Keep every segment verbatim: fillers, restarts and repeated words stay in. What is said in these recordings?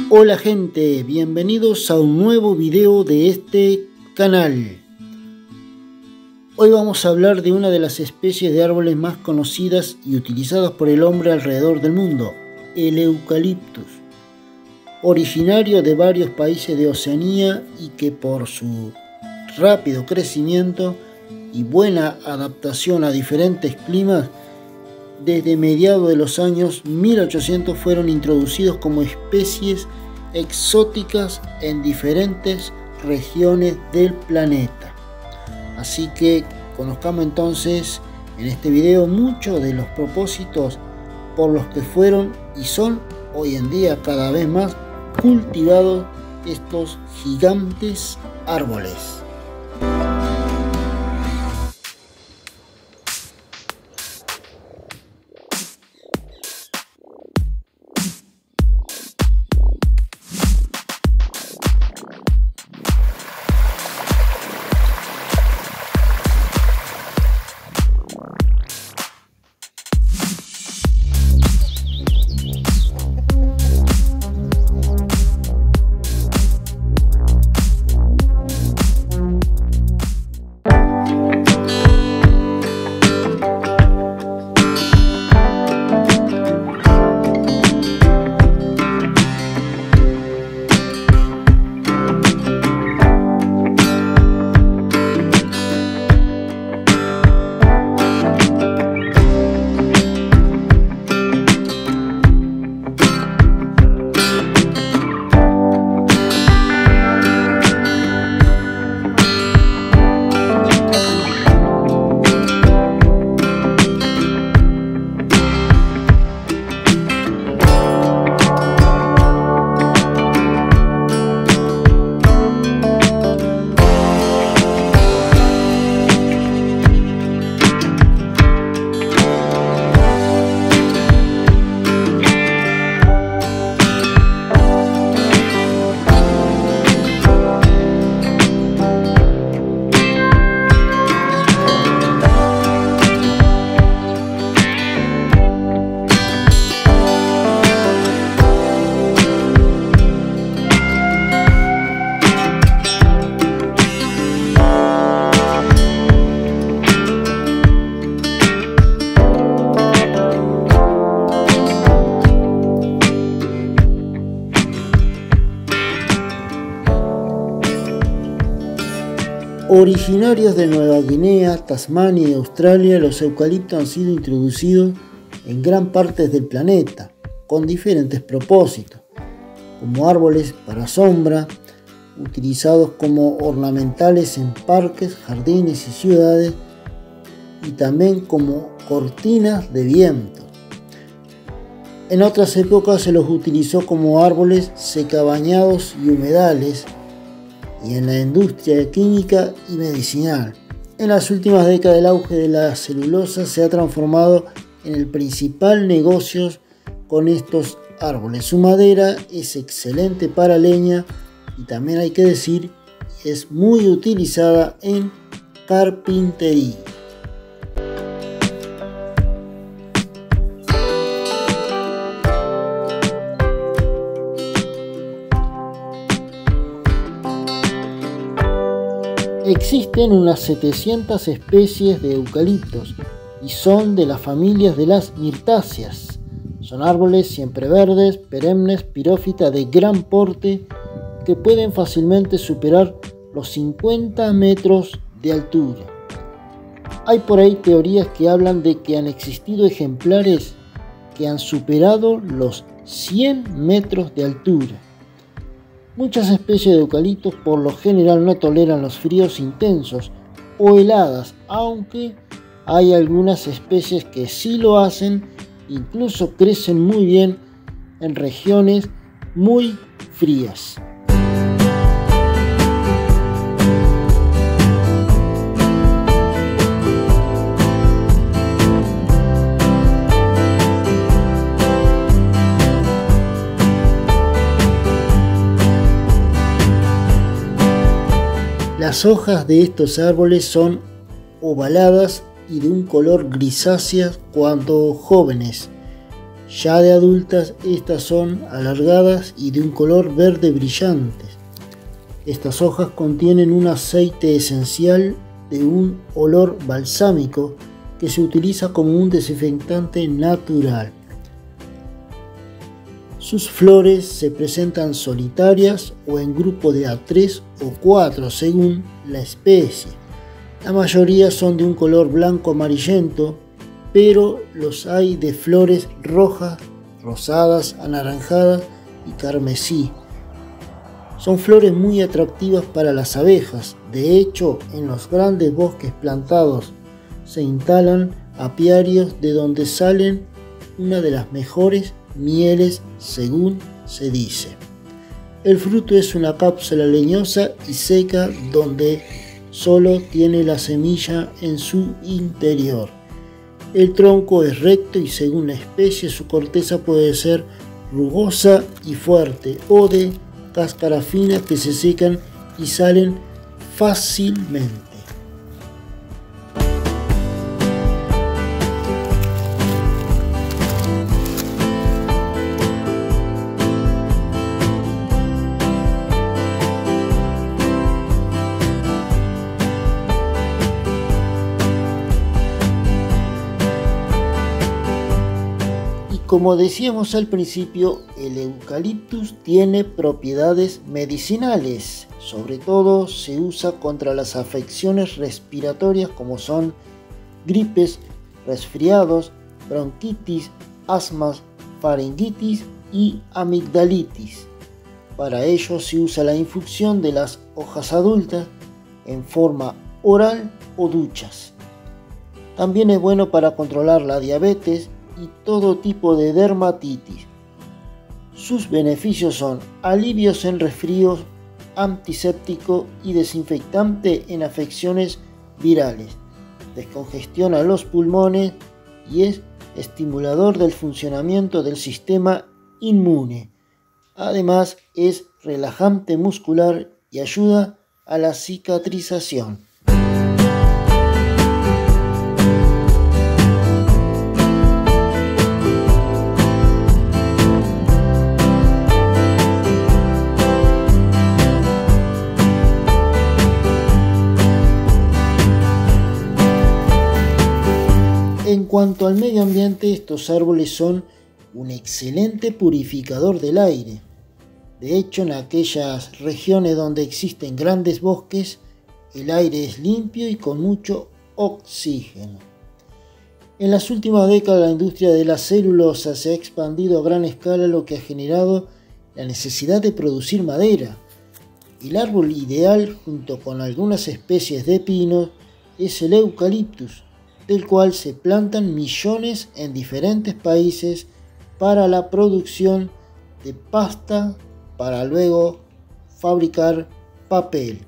Hola gente, bienvenidos a un nuevo video de este canal. Hoy vamos a hablar de una de las especies de árboles más conocidas y utilizadas por el hombre alrededor del mundo, el eucaliptus, originario de varios países de Oceanía y que por su rápido crecimiento y buena adaptación a diferentes climas, desde mediados de los años mil ochocientos fueron introducidos como especies exóticas en diferentes regiones del planeta. Así que conozcamos entonces en este video muchos de los propósitos por los que fueron y son hoy en día cada vez más cultivados estos gigantes árboles. Originarios de Nueva Guinea, Tasmania y Australia, los eucaliptos han sido introducidos en gran parte del planeta con diferentes propósitos, como árboles para sombra, utilizados como ornamentales en parques, jardines y ciudades, y también como cortinas de viento. En otras épocas se los utilizó como árboles secabañados y humedales, y en la industria química y medicinal. En las últimas décadas el auge de la celulosa se ha transformado en el principal negocio con estos árboles. Su madera es excelente para leña y también hay que decir es muy utilizada en carpintería. Existen unas setecientas especies de eucaliptos y son de las familias de las mirtáceas. Son árboles siempreverdes, perennes, pirófitas de gran porte que pueden fácilmente superar los cincuenta metros de altura. Hay por ahí teorías que hablan de que han existido ejemplares que han superado los cien metros de altura. Muchas especies de eucaliptos por lo general no toleran los fríos intensos o heladas, aunque hay algunas especies que sí lo hacen, incluso crecen muy bien en regiones muy frías. Las hojas de estos árboles son ovaladas y de un color grisáceo cuando jóvenes. Ya de adultas, estas son alargadas y de un color verde brillante. Estas hojas contienen un aceite esencial de un olor balsámico que se utiliza como un desinfectante natural. Sus flores se presentan solitarias o en grupo de a tres o cuatro según la especie. La mayoría son de un color blanco amarillento, pero los hay de flores rojas, rosadas, anaranjadas y carmesí. Son flores muy atractivas para las abejas. De hecho, en los grandes bosques plantados se instalan apiarios de donde salen una de las mejores mieles, según se dice. El fruto es una cápsula leñosa y seca donde solo tiene la semilla en su interior. El tronco es recto y según la especie su corteza puede ser rugosa y fuerte o de cáscara fina que se secan y salen fácilmente. Como decíamos al principio, el eucaliptus tiene propiedades medicinales. Sobre todo se usa contra las afecciones respiratorias como son gripes, resfriados, bronquitis, asmas, faringitis y amigdalitis. Para ello se usa la infusión de las hojas adultas en forma oral o duchas. También es bueno para controlar la diabetes y todo tipo de dermatitis. Sus beneficios son alivios en resfríos, antiséptico y desinfectante en afecciones virales, descongestiona los pulmones y es estimulador del funcionamiento del sistema inmune. Además es relajante muscular y ayuda a la cicatrización. En cuanto al medio ambiente, estos árboles son un excelente purificador del aire. De hecho, en aquellas regiones donde existen grandes bosques, el aire es limpio y con mucho oxígeno. En las últimas décadas, la industria de la celulosa se ha expandido a gran escala, lo que ha generado la necesidad de producir madera. El árbol ideal, junto con algunas especies de pinos, es el eucaliptus, del cual se plantan millones en diferentes países para la producción de pasta para luego fabricar papel.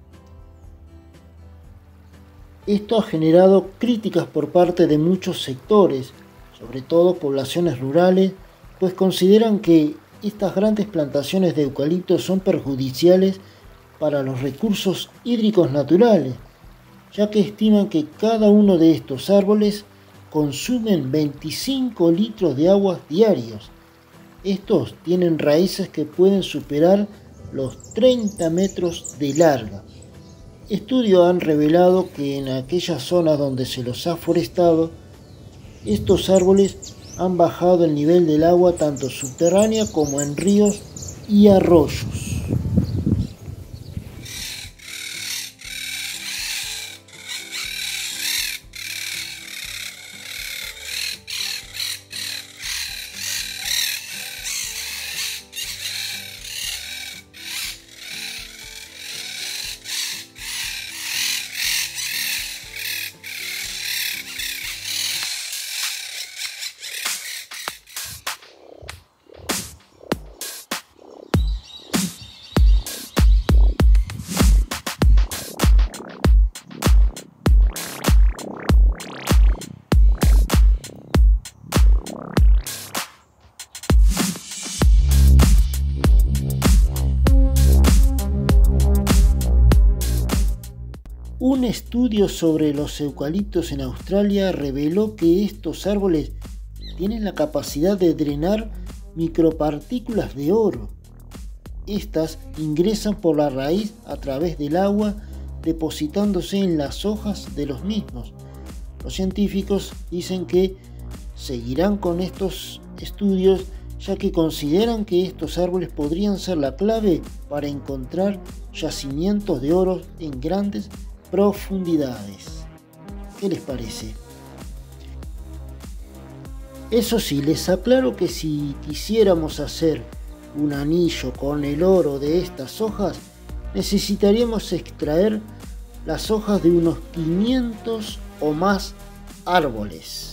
Esto ha generado críticas por parte de muchos sectores, sobre todo poblaciones rurales, pues consideran que estas grandes plantaciones de eucaliptos son perjudiciales para los recursos hídricos naturales, ya que estiman que cada uno de estos árboles consumen veinticinco litros de agua diarios. Estos tienen raíces que pueden superar los treinta metros de larga. Estudios han revelado que en aquellas zonas donde se los ha forestado, estos árboles han bajado el nivel del agua tanto subterránea como en ríos y arroyos. Un estudio sobre los eucaliptos en Australia reveló que estos árboles tienen la capacidad de drenar micropartículas de oro. Estas ingresan por la raíz a través del agua, depositándose en las hojas de los mismos. Los científicos dicen que seguirán con estos estudios, ya que consideran que estos árboles podrían ser la clave para encontrar yacimientos de oro en grandes profundidades. ¿Qué les parece? Eso sí, les aclaro que si quisiéramos hacer un anillo con el oro de estas hojas, necesitaríamos extraer las hojas de unos quinientos o más árboles.